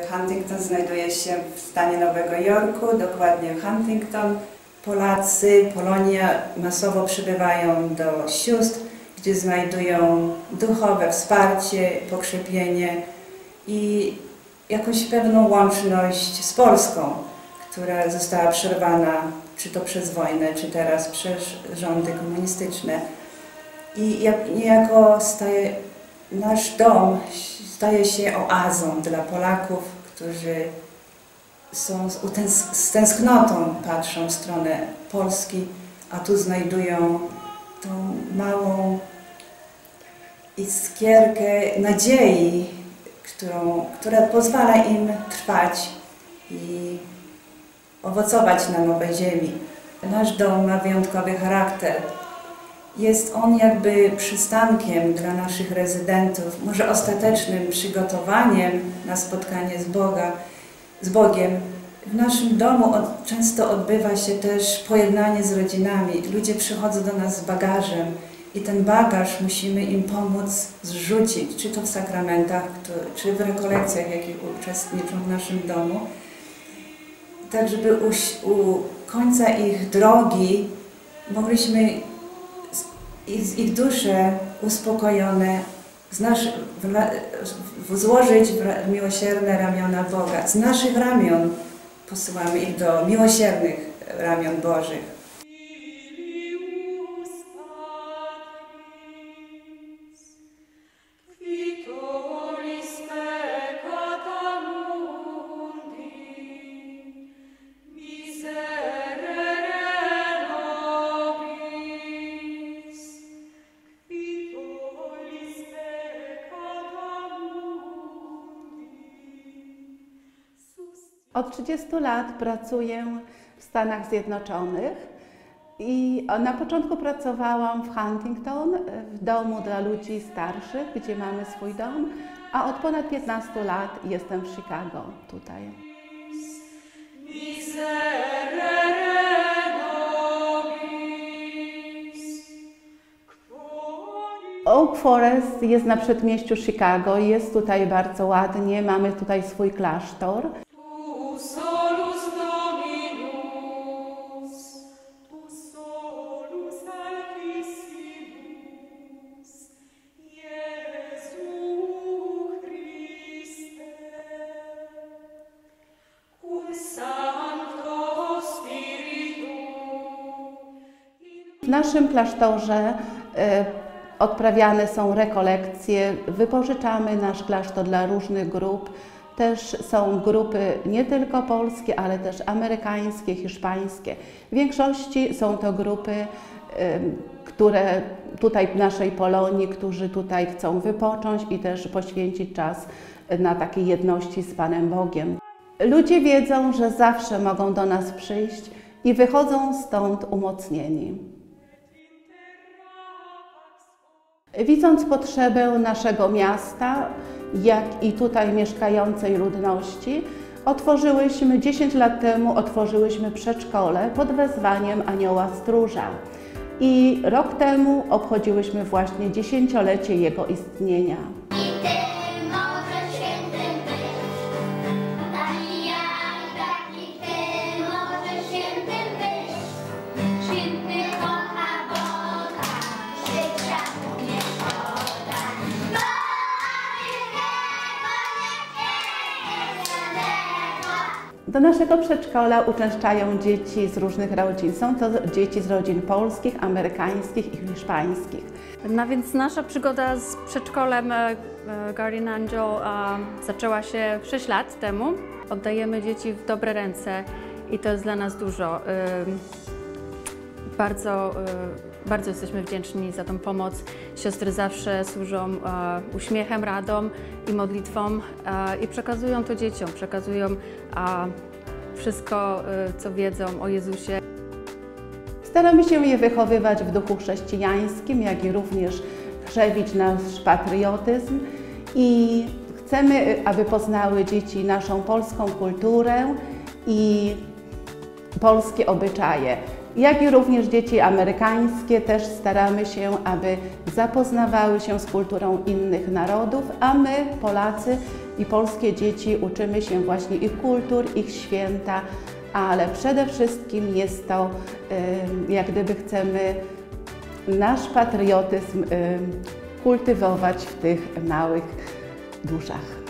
Huntington znajduje się w stanie Nowego Jorku, dokładnie w Huntington. Polacy, Polonia masowo przybywają do sióstr, gdzie znajdują duchowe wsparcie, pokrzepienie i jakąś pewną łączność z Polską, która została przerwana czy to przez wojnę, czy teraz przez rządy komunistyczne. I niejako nasz dom staje się oazą dla Polaków, którzy z tęsknotą patrzą w stronę Polski, a tu znajdują tą małą iskierkę nadziei, która pozwala im trwać i owocować na nowej ziemi. Nasz dom ma wyjątkowy charakter. Jest on jakby przystankiem dla naszych rezydentów, może ostatecznym przygotowaniem na spotkanie z Bogiem. W naszym domu często odbywa się też pojednanie z rodzinami. Ludzie przychodzą do nas z bagażem i ten bagaż musimy im pomóc zrzucić, czy to w sakramentach, czy w rekolekcjach, w jakich uczestniczą w naszym domu, tak żeby u końca ich drogi mogliśmy ich dusze uspokojone złożyć w miłosierne ramiona Boga. Z naszych ramion posyłamy ich do miłosiernych ramion Bożych. Od 30 lat pracuję w Stanach Zjednoczonych i na początku pracowałam w Huntington, w domu dla ludzi starszych, gdzie mamy swój dom, a od ponad 15 lat jestem w Chicago, tutaj. Oak Forest jest na przedmieściu Chicago, jest tutaj bardzo ładnie, mamy tutaj swój klasztor. W naszym klasztorze odprawiane są rekolekcje, wypożyczamy nasz klasztor dla różnych grup. Też są grupy nie tylko polskie, ale też amerykańskie, hiszpańskie. W większości są to grupy, które tutaj w naszej Polonii, którzy tutaj chcą wypocząć i też poświęcić czas na takiej jedności z Panem Bogiem. Ludzie wiedzą, że zawsze mogą do nas przyjść i wychodzą stąd umocnieni. Widząc potrzebę naszego miasta, jak i tutaj mieszkającej ludności, 10 lat temu otworzyłyśmy przedszkole pod wezwaniem Anioła Stróża. I rok temu obchodziłyśmy właśnie 10-lecie jego istnienia. Do naszego przedszkola uczęszczają dzieci z różnych rodzin. Są to dzieci z rodzin polskich, amerykańskich i hiszpańskich. No więc nasza przygoda z przedszkolem Guardian Angel zaczęła się 6 lat temu. Oddajemy dzieci w dobre ręce i to jest dla nas dużo. Bardzo jesteśmy wdzięczni za tą pomoc. Siostry zawsze służą uśmiechem, radą i modlitwą i przekazują to dzieciom, przekazują wszystko, co wiedzą o Jezusie. Staramy się je wychowywać w duchu chrześcijańskim, jak i również krzewić nasz patriotyzm i chcemy, aby poznały dzieci naszą polską kulturę i polskie obyczaje. Jak i również dzieci amerykańskie też staramy się, aby zapoznawały się z kulturą innych narodów, a my, Polacy, i polskie dzieci uczymy się właśnie ich kultur, ich święta, ale przede wszystkim jest to, jak gdyby chcemy nasz patriotyzm kultywować w tych małych duszach.